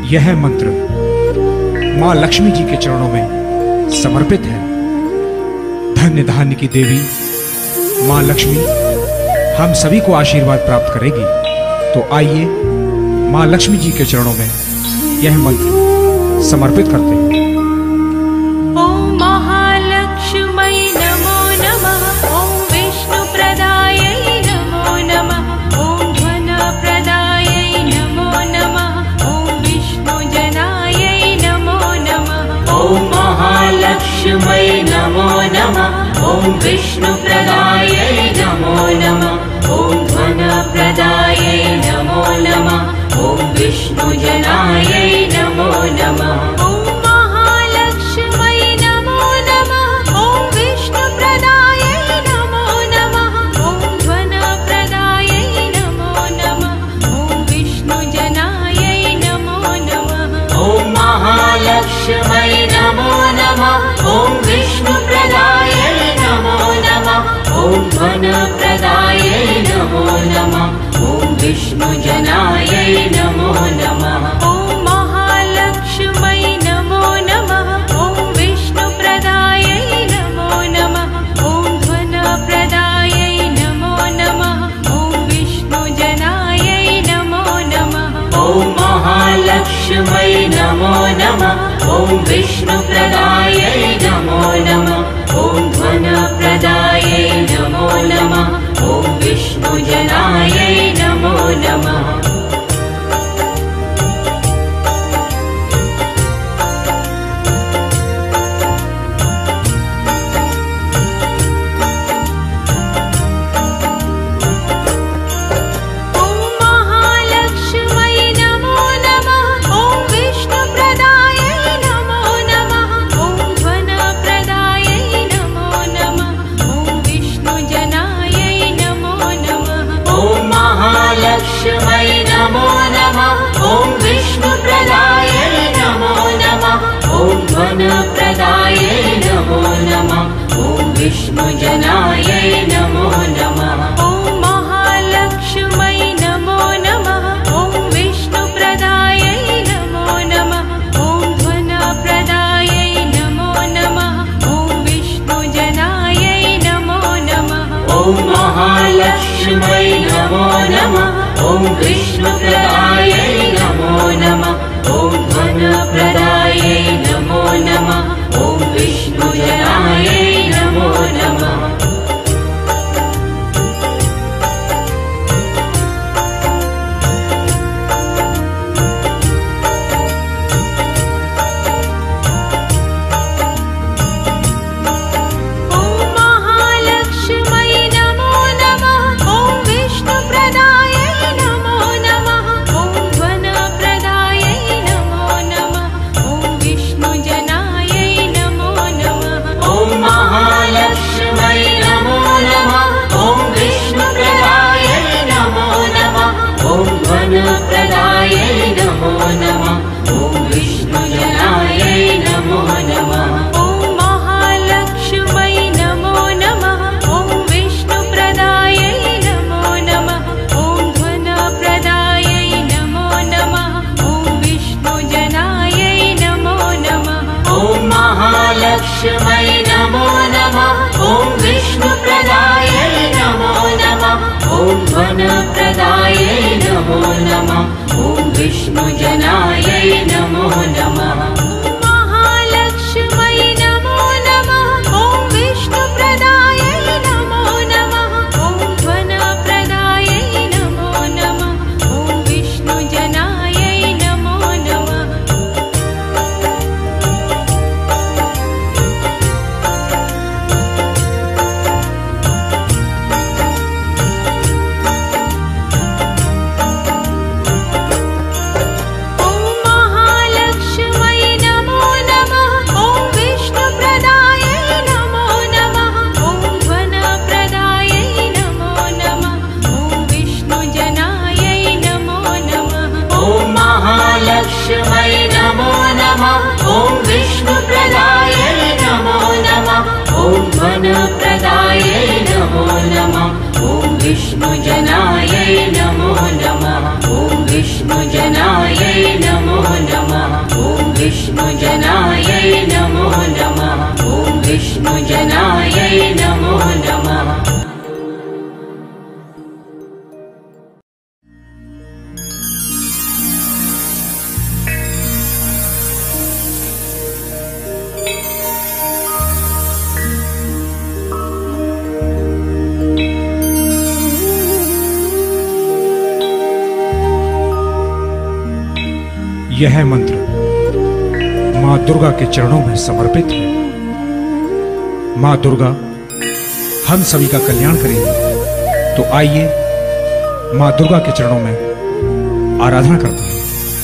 यह मंत्र माँ लक्ष्मी जी के चरणों में समर्पित है। धन्य धान्य की देवी माँ लक्ष्मी हम सभी को आशीर्वाद प्राप्त करेगी। तो आइए माँ लक्ष्मी जी के चरणों में यह मंत्र समर्पित करते हैं। ओम महालक्ष्मी नमो नमः। ओम विष्णु प्रदायै नमो नमः। ओम धन प्रदायै नमो नमः। ओम विष्णु जनायै नमो नमः। ओम महालक्ष्मी नमो नमः। ओम विष्णु प्रदायै नमो नमः। ओम धन प्रदायै नमो नमः। ओम विष्णु जनायै नमो नमः। ओम महालक्ष्मी नमो नमः। ओम विष्णु प्रदायै नमो नमः। ओम धन प्रदायै नमो नमः। ओम विष्णु जनायै नमो नमः। ओम महालक्ष्मी नमो नमः। ओम विष्णु प्रदायै नमो नमः। ओम धन प्रदायै नमो नमः। ओम विष्णु जनायै नमो नमः। ओम महालक्ष्मी नमो नमः। ओम विष्णु प्रदायै नमो नमः। ओम धन प्रदायै नमो नमः। ओम विष्णु जनायै नमो नमः। ओम महालक्ष्मी नमो नमः। ओम विष्णु प्रदायै नमो नमः। ओम धन प्रदायै नमो नमः। ओम विष्णु जनायै नमो नमः। लक्ष्मी नमो नमः। ओम विष्णु प्रदायै नमो नमः। ओम धन प्रदायै नमो नमः। ओम विष्णु जनायै नमो नमः। ओम महालक्ष्मी नमो नमः। ओम विष्णु प्रदायै नमो नमः। ओम धन प्रदायै नमो नमः। ओम विष्णु जनायै नमो नमः। ओम महालक्ष्मी नमो नमः। ओम विष्णु प्रदायै नमो नमः। ओम धन प्रदायै नमो नमः। ओम विष्णु जनायै नमो नमः। प्रदायै नमो नमः। ओम विष्णु जनायै नमो नमः। ओम महालक्ष्मी नमो नमः। ओम विष्णु प्रदायै नमो नमः। ओम धन प्रदायै नमो नमः। ओम विष्णु जनायै नमो नमः। ओम महालक्ष्मी नमो नमः। ओम विष्णु प्रदायै नमो नमः। ओम धन प्रदायै नमो नमः। ओम विष्णु जनायै नमो नमः। महालक्ष्मी नमो नमः। ओम विष्णु प्रदायै नमो नमः। ओम धन प्रदायै नमो नमः। ओम विष्णु जनायै नमो नमः। लक्ष्मी नमो नमः। ओम विष्णु प्रदायै नमो नमः। ओम धन प्रदायै नमो नमः। ओम विष्णु जनायै नमो नमः। ओम विष्णु जनायै नमो नमः। यह मंत्र माँ दुर्गा के चरणों में समर्पित है। माँ दुर्गा हम सभी का कल्याण करेंगी। तो आइए माँ दुर्गा के चरणों में आराधना करते हैं।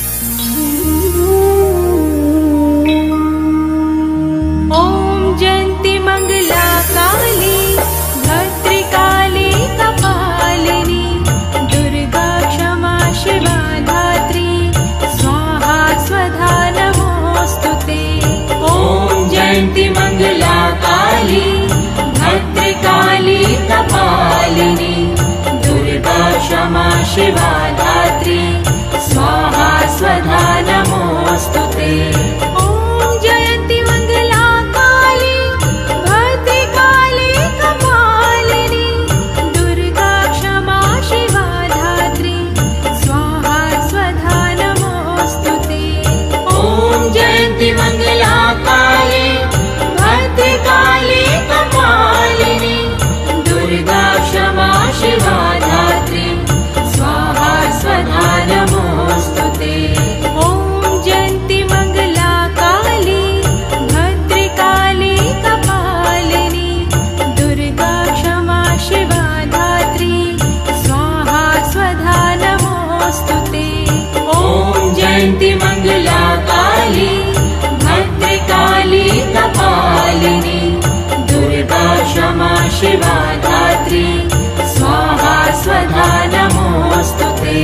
ॐ जयन्ती मंगला काली भद्रकाली कपालिनी दुर्गा क्षमा शिवा धात्री स्वाहा स्वधा नमोस्तुते। ॐ जयन्ती मंगला काली भद्रकाली कपालिनी दुर्गा क्षमा शिवा धात्री स्वाहा स्वधा नमोस्तुते। ॐ जयन्ती मंगला काली भद्रकाली कपालिनी दुर्गा क्षमा शिवा धात्री स्वाहा स्वधा नमोस्तुते। ॐ जयन्ती मंगला काली भद्रकाली कपालिनी दुर्गा क्षमा शिवा धात्री स्वाहा स्वधा नमोस्तुते। ॐ जयन्ती मंगला काली भद्रकाली कपालिनी दुर्गा क्षमा शिवा धात्री स्वाहा स्वधा नमोस्तुते। ॐ जयन्ती मंगला काली भद्रकाली कपालिनी दुर्गा क्षमा शिवा धात्री स्वाहा स्वधा नमोस्तुते।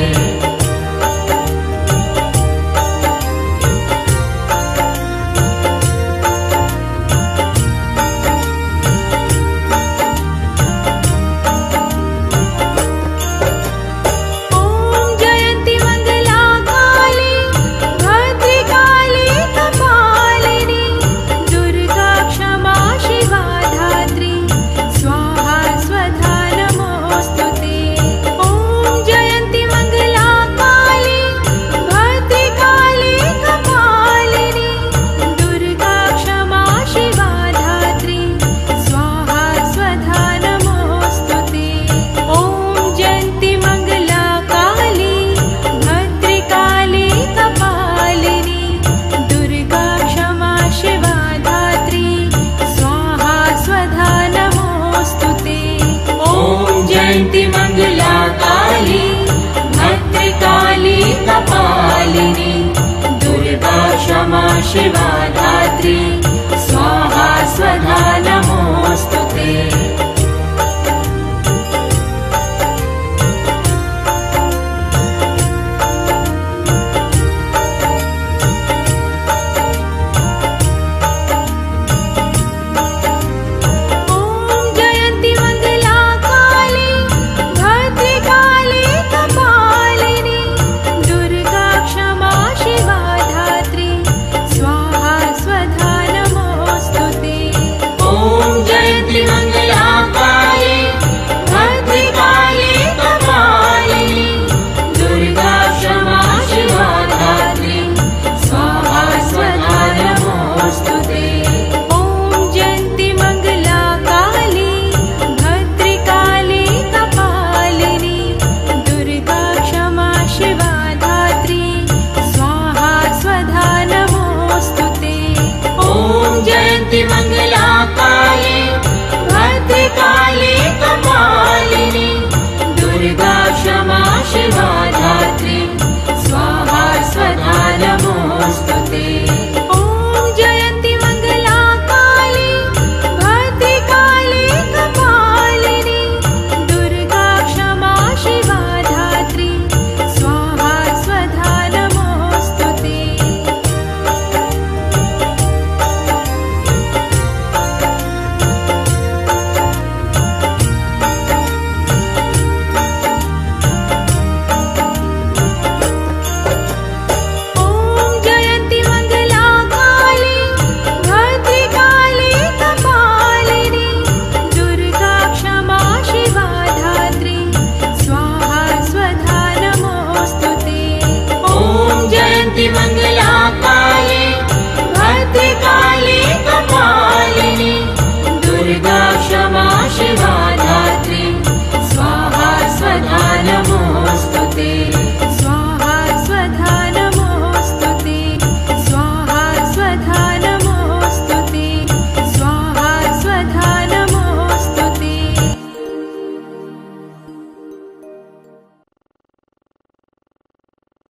ॐ जयन्ती मंगला काली भद्रकाली कपालिनी दुर्गा क्षमा शिवा धात्री स्वाहा स्वधा नमोस्तुते। ॐ जयन्ती मंगला काली भद्रकाली कपालिनी दुर्गा क्षमा शिवा धात्री स्वाहा स्वधा नमोस्तुते। ॐ जयन्ती मंगला काली भद्रकाली कपालिनी दुर्गा क्षमा शिवा धात्री स्वाहा स्वधा नमोस्तुते। ॐ जयन्ती मंगला काली भद्रकाली कपालिनी दुर्गा क्षमा शिवा